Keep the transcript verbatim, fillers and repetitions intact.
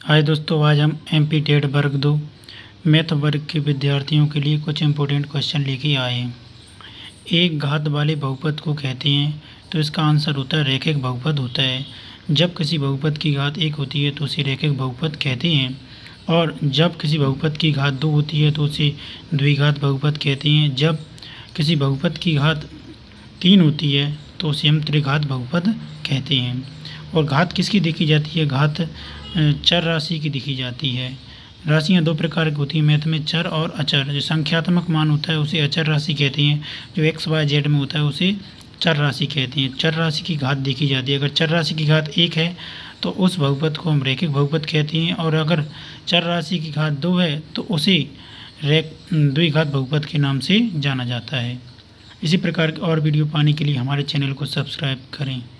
हाय दोस्तों, आज हम एम पी टेट वर्ग दो मैथ वर्ग के विद्यार्थियों के लिए कुछ इम्पोर्टेंट क्वेश्चन लेके आए हैं। एक घात वाले बहुपद को कहते हैं, तो इसका आंसर होता है रैखिक बहुपद होता है। जब किसी बहुपद की घात एक होती है तो उसे रैखिक बहुपद कहते हैं, और जब किसी बहुपद की घात दो होती है तो उसे द्विघात बहुपद कहते हैं। जब किसी बहुपद की घात तीन होती है तो उसे हम त्रिघात बहुपद कहते हैं। और घात किसकी देखी जाती है? घात चर राशि की देखी जाती है। राशियाँ दो प्रकार की होती हैं मैथ में, चर और अचर। जो संख्यात्मक मान होता है उसे अचर राशि कहते हैं, जो एक्स वाई जेड में होता है उसे चर राशि कहते हैं। चर राशि की घात देखी जाती है। अगर चर राशि की घात एक है तो उस बहुपद को हम रैखिक बहुपद कहते हैं, और अगर चर राशि की घात दो है तो उसे रैख द्विघात बहुपद के नाम से जाना जाता है। इसी प्रकार की और वीडियो पाने के लिए हमारे चैनल को सब्सक्राइब करें।